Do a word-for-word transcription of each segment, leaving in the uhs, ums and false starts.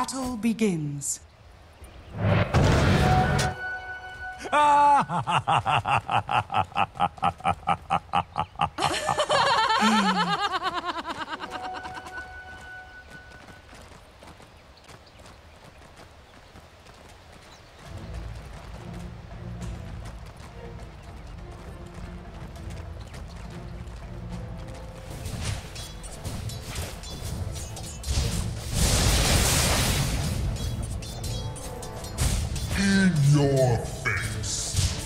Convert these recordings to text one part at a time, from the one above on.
battle begins. In your face.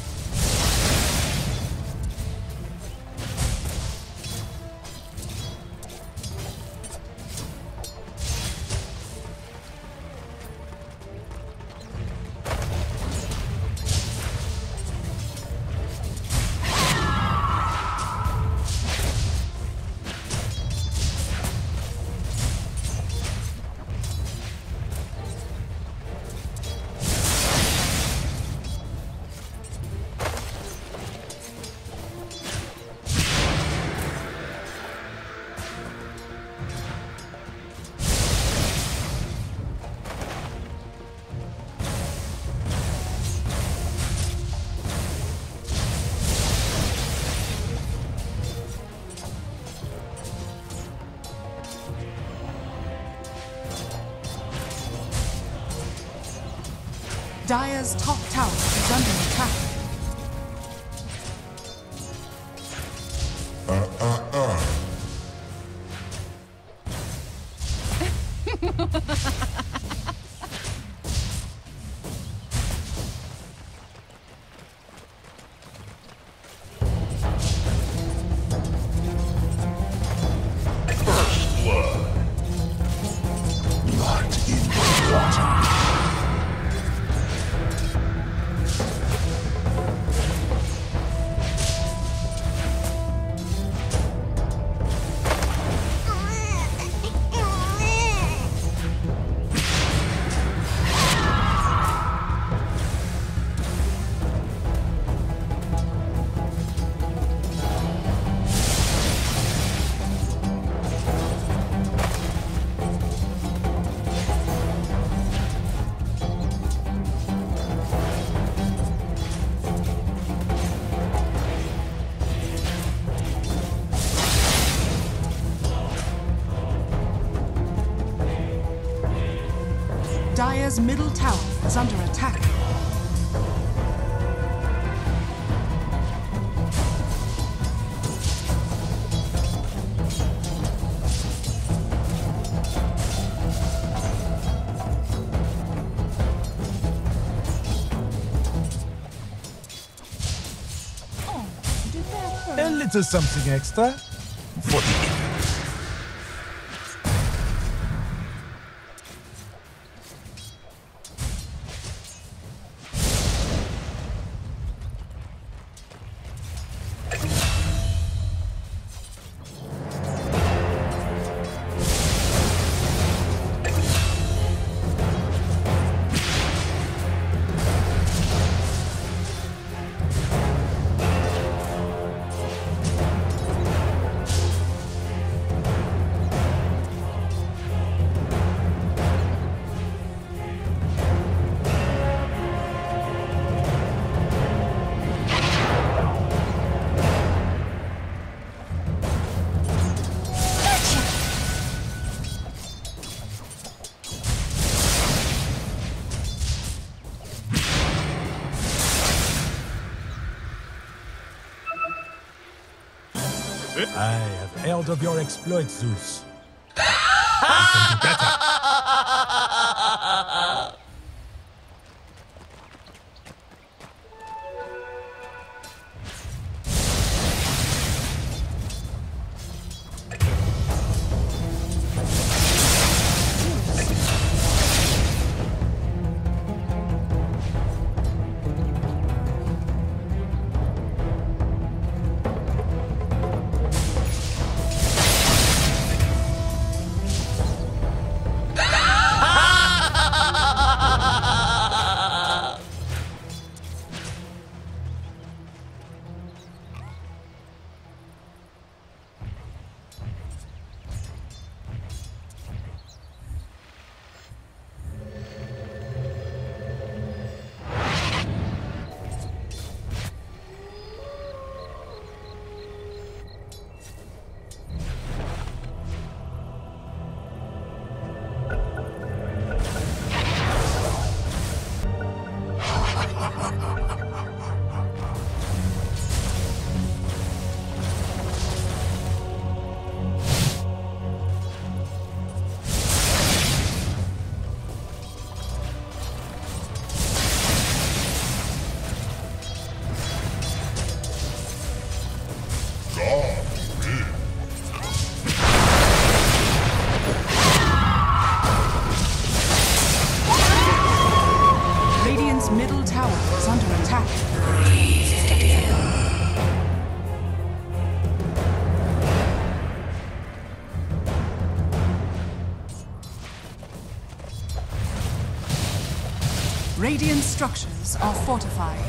Dire's top tower is under attack. Uh, uh, uh. First blood. Blood in the water. Dire's middle tower is under attack. A little something extra for the I have heard of your exploits, Zeus. You can do better. Radiant structures are fortified.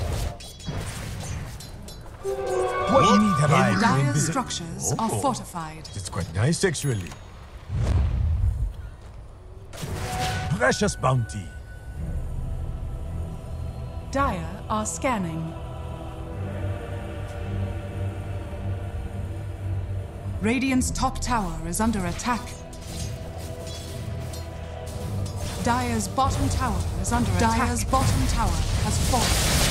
What need have I to Dire's invisi- structures are Oh, fortified. It's quite nice, actually. Precious bounty. Dire are scanning. Radiant's top tower is under attack. Dire's bottom tower is under attack. Dire's bottom tower has fallen.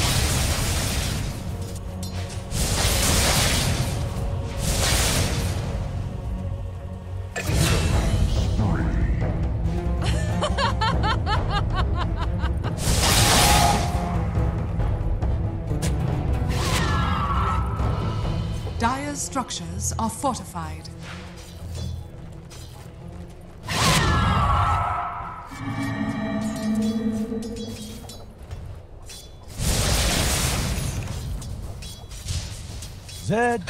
Dire's structures are fortified. Zed.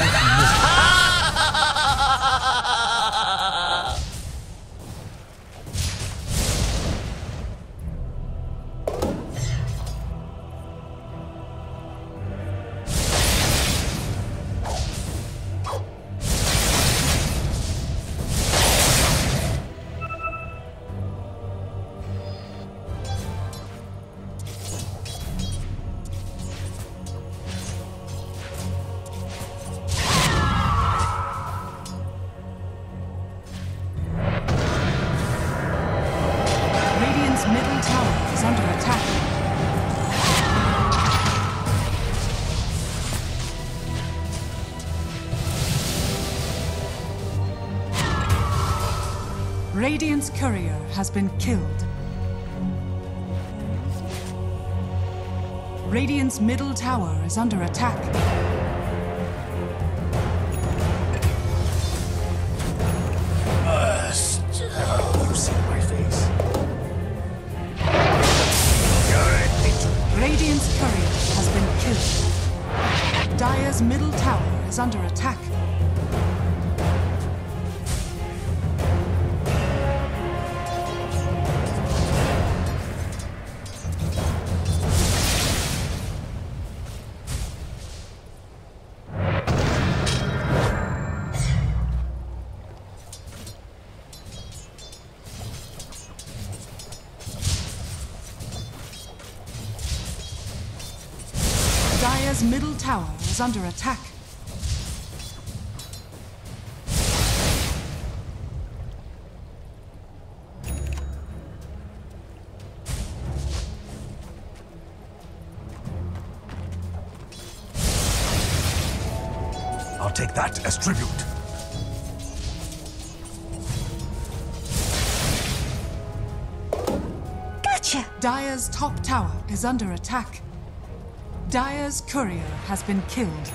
Radiant's middle tower is under attack. Radiant's courier has been killed. Radiant's middle tower is under attack. You see my face. Radiant's courier has been killed. Dire's middle tower is under attack. Dire's middle tower is under attack. I'll take that as tribute. Gotcha! Dire's top tower is under attack. Dire's courier has been killed.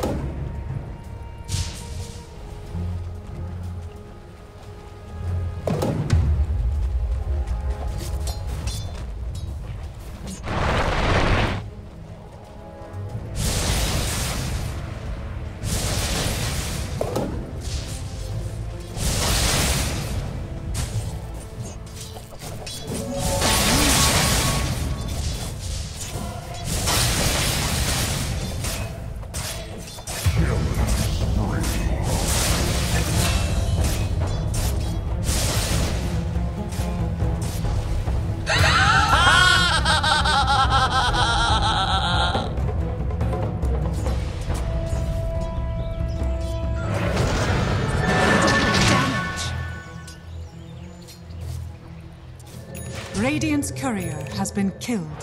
Radiant's courier has been killed.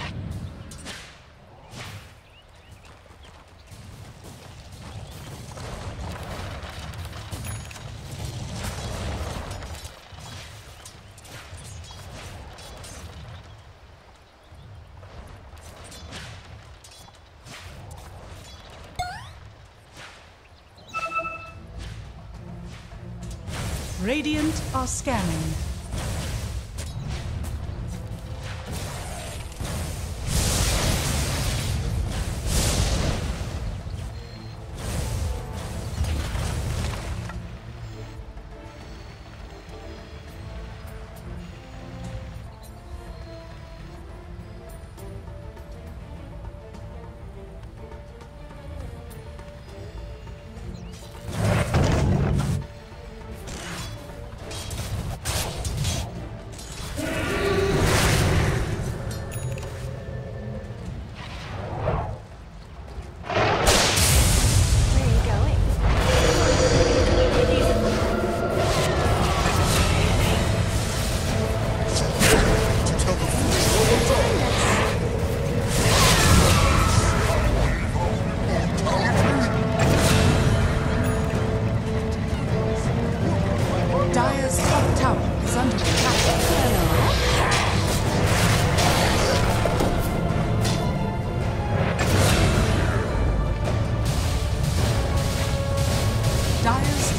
Radiant are scanning.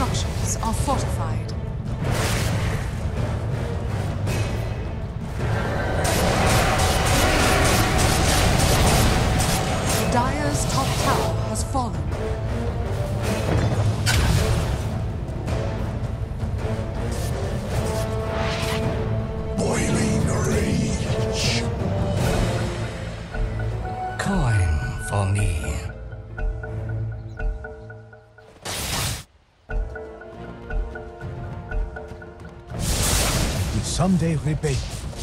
structures are fortified. Dire's top tower has fallen. Boiling rage. Coin for me. We someday repay.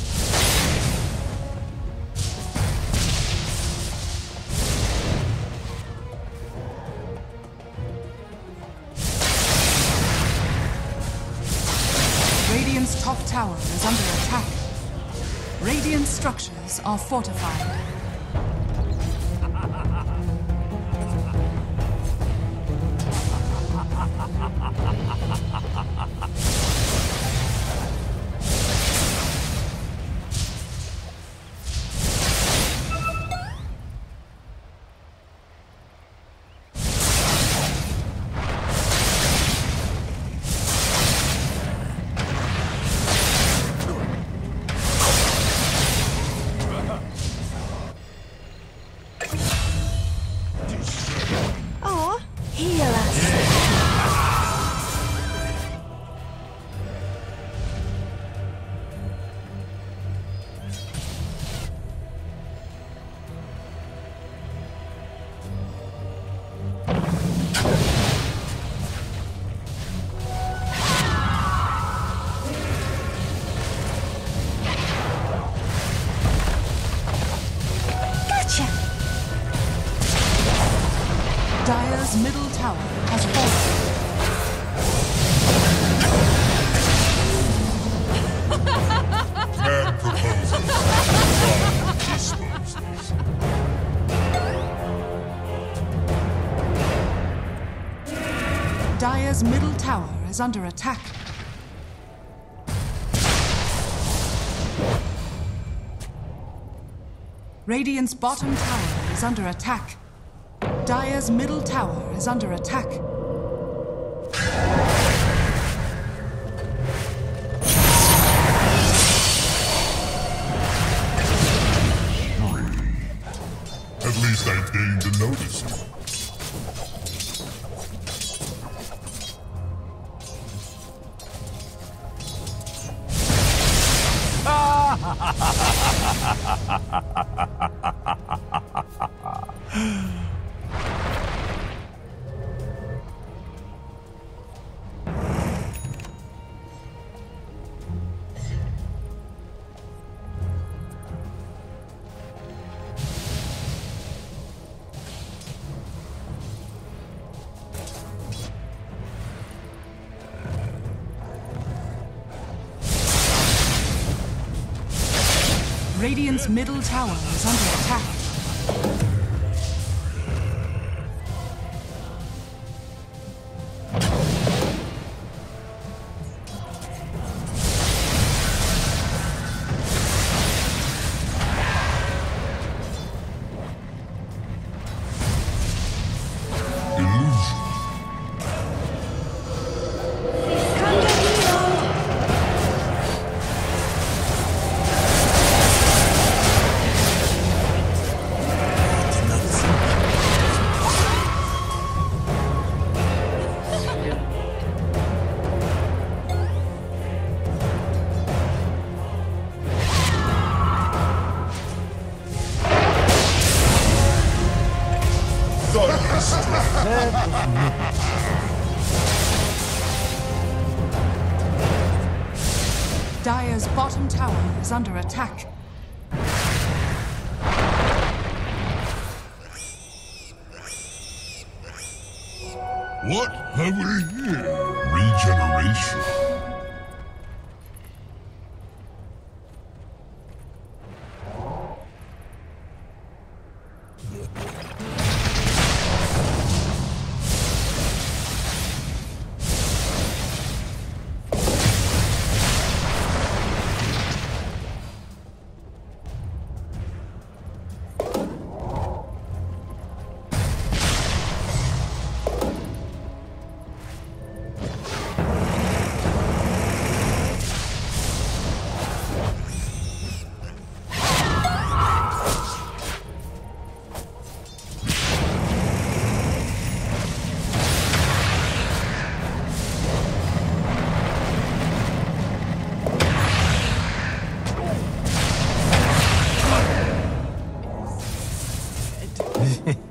Radiant's top tower is under attack. Radiant structures are fortified. Aw, heal us. Gotcha. Dire's middle tower has fallen. Man proposes. God disposes. Dire's middle tower is under attack. Radiant's bottom tower is under attack. Dire's middle tower is under attack. At least I deigned to notice it. Radiant's middle tower is under attack. Illusion. Dire's bottom tower is under attack. What have we here? Regeneration.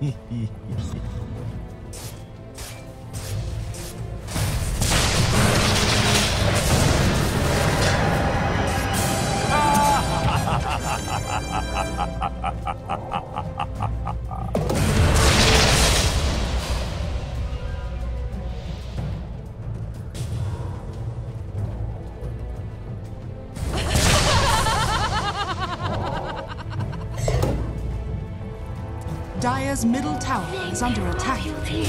Dire's middle tower is under attack.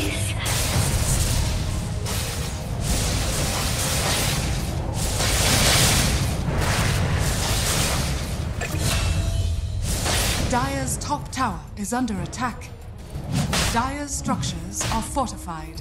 Dire's top tower is under attack. Dire's structures are fortified.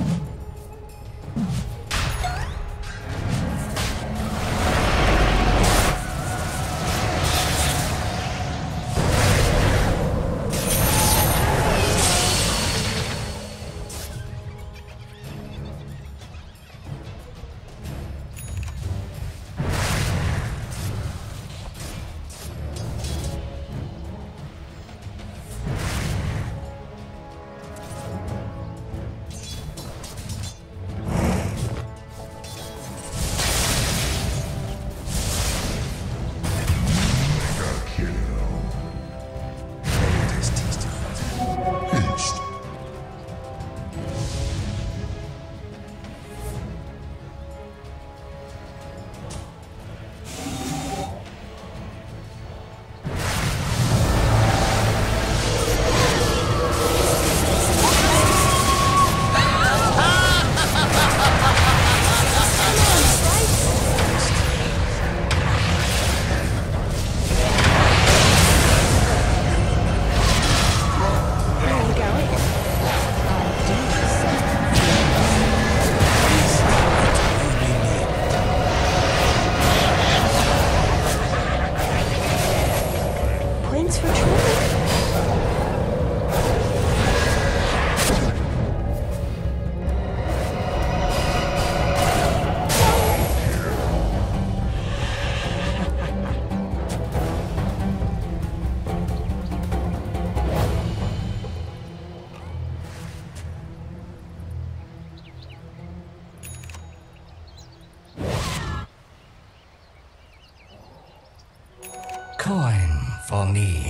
Coin for me.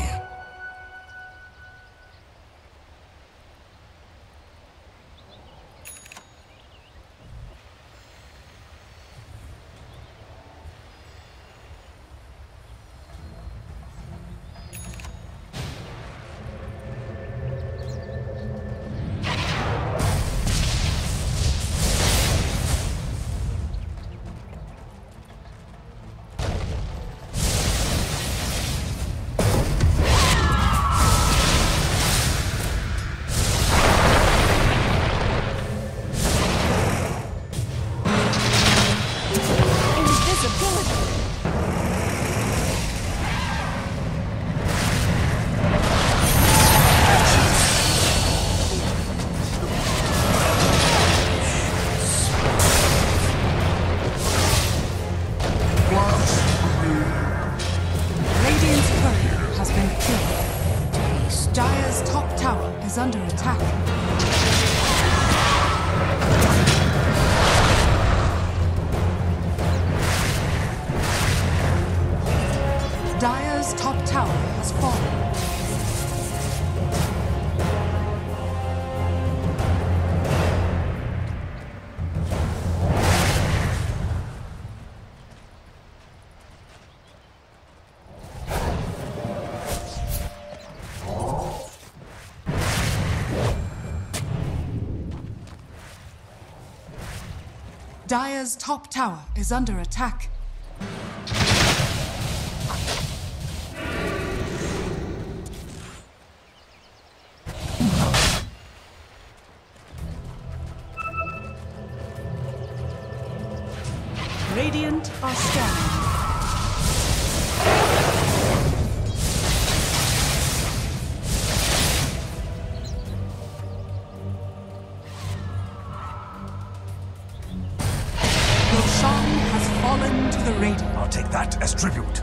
Under attack. Dire's top tower has fallen. Dire's top tower is under attack. Radiant are scanning. I'll take that as tribute.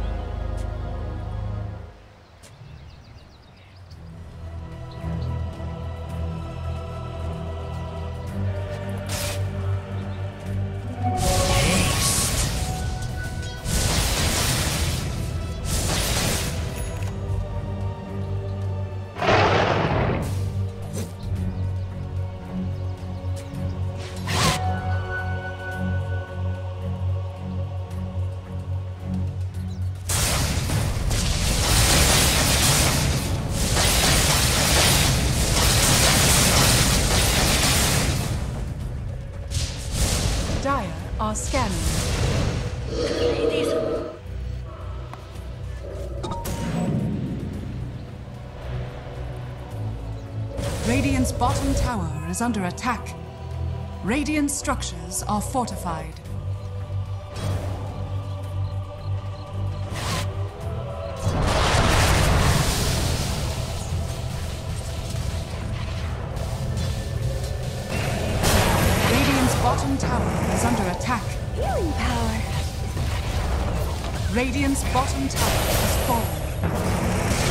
are scanning. Radiant's bottom tower is under attack. Radiant structures are fortified. Radiant's bottom tower is under attack. Healing power. Radiant's bottom tower has fallen.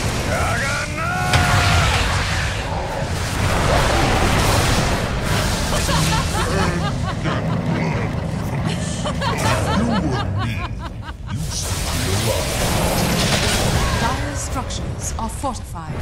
Dire's structures are fortified.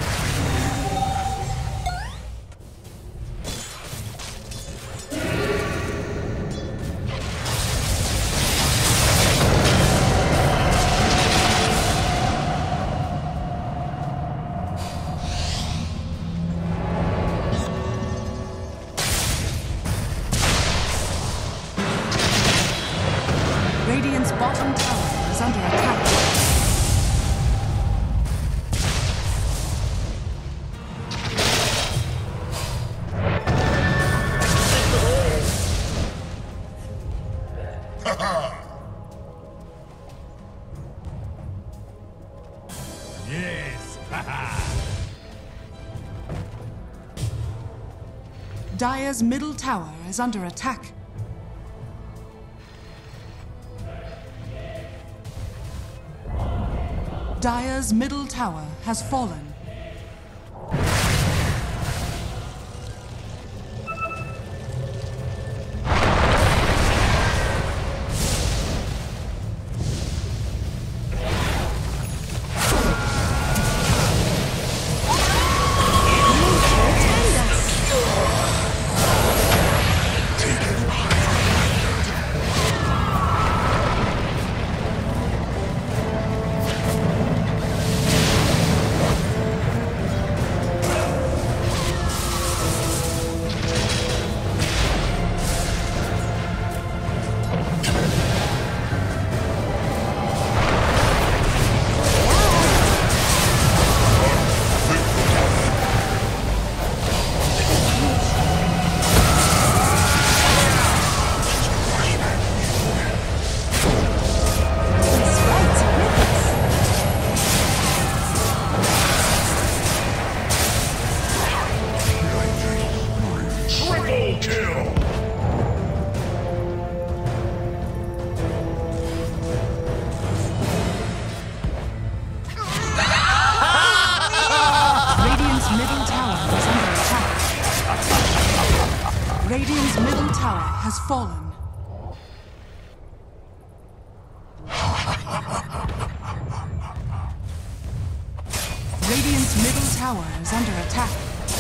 Radiant's bottom tower is under attack. Yes! Dire's middle tower is under attack. Dire's middle tower has fallen. Radiant's middle tower has fallen. Radiant's middle tower is under attack.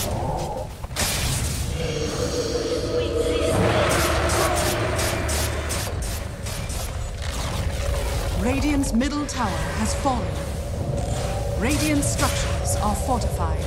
Radiant's middle tower has fallen. Radiant structures are fortified.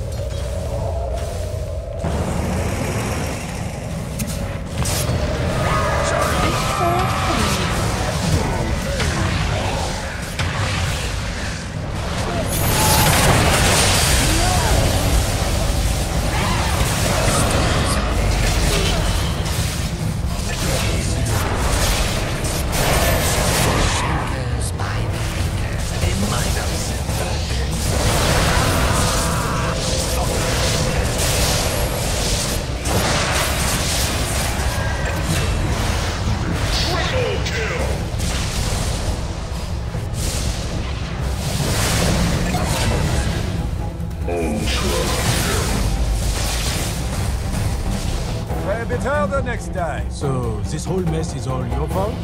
A bit harder next time. So, this whole mess is all your fault?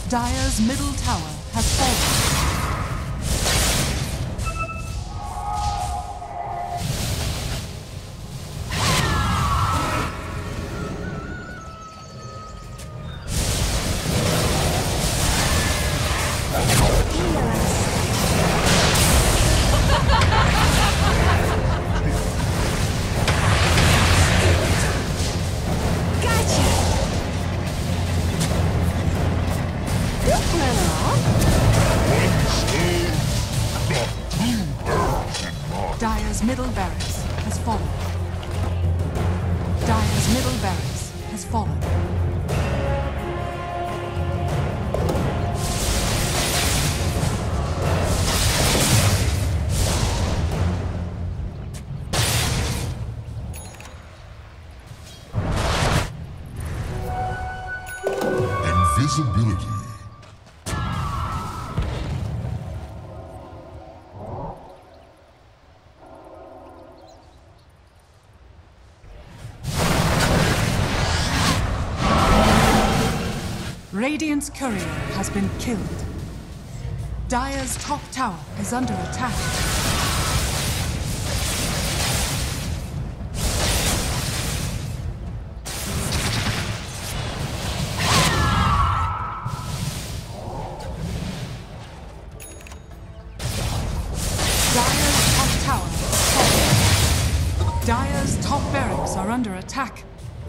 Dire's middle tower has fallen. Dire's middle barracks has fallen. Dire's middle barracks has fallen. Invisibility. Radiant's courier has been killed. Dire's top tower is under attack. Dire's top tower is falling. Dire's top barracks are under attack.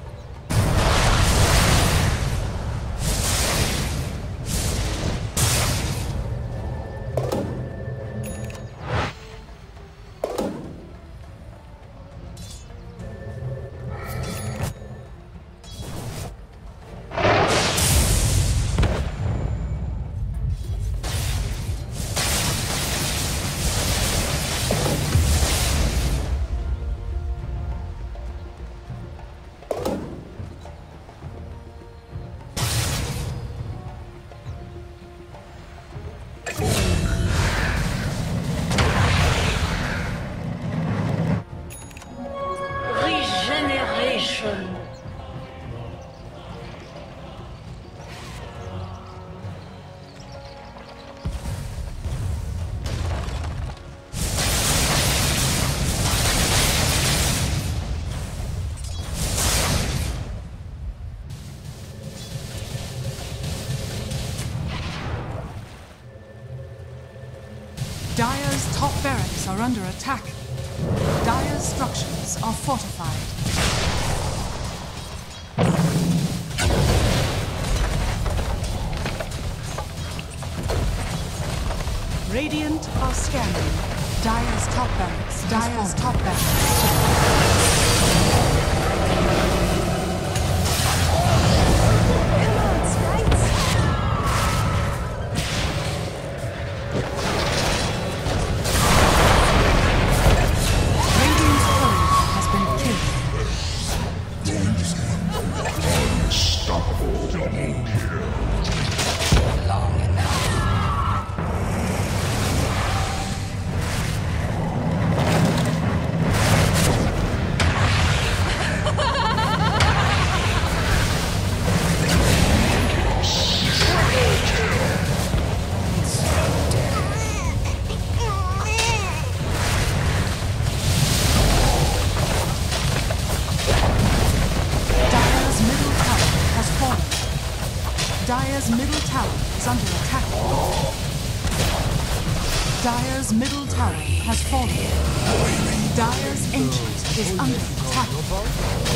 Regeneration. Dire's top barracks are under attack. Dire's structures are fortified. Radiant are scanning. Dire's top barracks. Dire's top barracks. Radiant's courier has been killed. Unstoppable. Double kill. Long enough. Dire's middle tower has fallen. Dire's middle tower is under attack. Dire's middle tower has fallen. Dire's ancient is under attack.